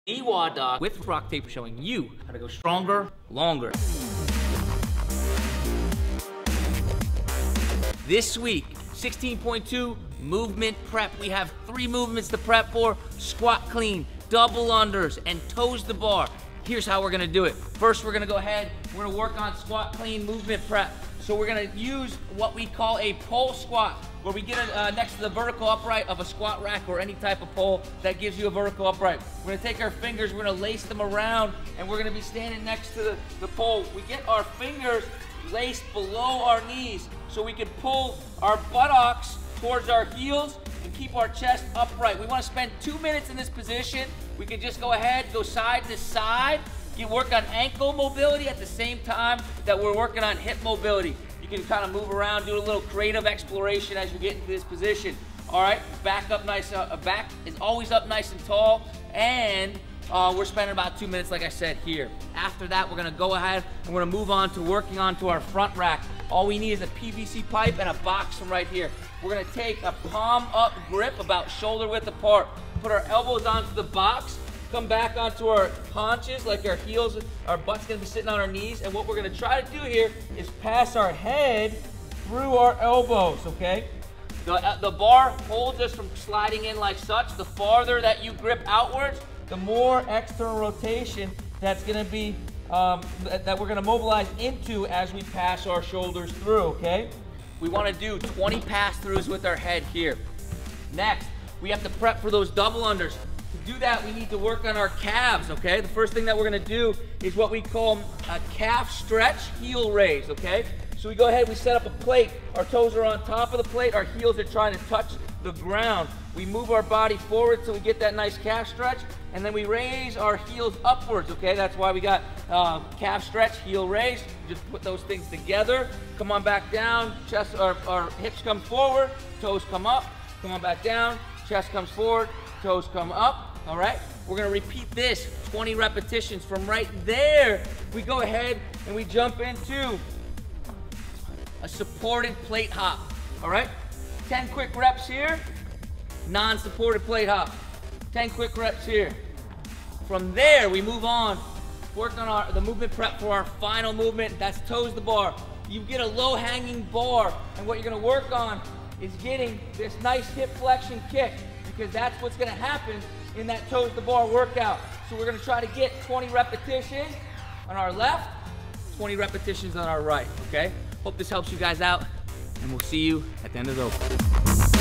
EWA Dog with Rock Taper showing you how to go stronger, longer. This week, 16.2 movement prep. We have 3 movements to prep for: squat clean, double unders, and toes to bar. Here's how we're gonna do it. First, we're gonna go ahead, we're gonna work on squat clean movement prep. So we're gonna use what we call a pole squat, where we get it next to the vertical upright of a squat rack or any type of pole that gives you a vertical upright. We're gonna take our fingers, we're gonna lace them around, and we're gonna be standing next to the pole. We get our fingers laced below our knees so we can pull our buttocks towards our heels and keep our chest upright. We wanna spend 2 minutes in this position. We can just go ahead, go side to side. You work on ankle mobility at the same time that we're working on hip mobility. You can kind of move around, do a little creative exploration as you get into this position. All right, back up nice, back is always up nice and tall, and we're spending about 2 minutes, like I said, here. After that, we're gonna go ahead and we're gonna move on to working onto our front rack. All we need is a PVC pipe and a box from right here. We're gonna take a palm up grip about shoulder width apart, put our elbows onto the box, come back onto our haunches, like our heels, our butt's gonna be sitting on our knees, and what we're gonna try to do here is pass our head through our elbows, okay? The bar holds us from sliding in like such. The farther that you grip outwards, the more external rotation that's gonna be, that we're gonna mobilize into as we pass our shoulders through, okay? We wanna do 20 pass-throughs with our head here. Next, we have to prep for those double unders. To do that, we need to work on our calves, okay? The first thing that we're gonna do is what we call a calf stretch heel raise, okay? So we go ahead, we set up a plate. Our toes are on top of the plate. Our heels are trying to touch the ground. We move our body forward so we get that nice calf stretch, and then we raise our heels upwards, okay? That's why we got calf stretch, heel raise. Just put those things together. Come on back down, chest, our hips come forward, toes come up. Come on back down, chest comes forward, toes come up, all right? We're gonna repeat this 20 repetitions. From right there, we go ahead and we jump into a supported plate hop, all right? 10 quick reps here, non-supported plate hop. 10 quick reps here. From there, we move on, work on the movement prep for our final movement. That's toes to bar. You get a low-hanging bar, and what you're gonna work on is getting this nice hip flexion kick, because that's what's gonna happen in that toes to bar workout. So we're gonna try to get 20 repetitions on our left, 20 repetitions on our right, okay? Hope this helps you guys out, and we'll see you at the end of the